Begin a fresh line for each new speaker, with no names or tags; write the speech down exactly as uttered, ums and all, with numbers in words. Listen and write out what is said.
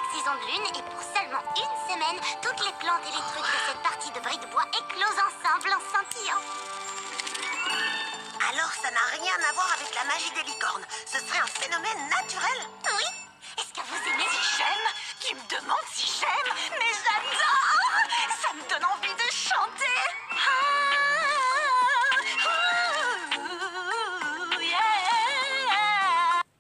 saison de lune et pour seulement une semaine, toutes les plantes et les trucs de cette partie de briques de bois éclosent ensemble en scintillant.
Alors ça n'a rien à voir avec la magie des licornes. Ce serait un phénomène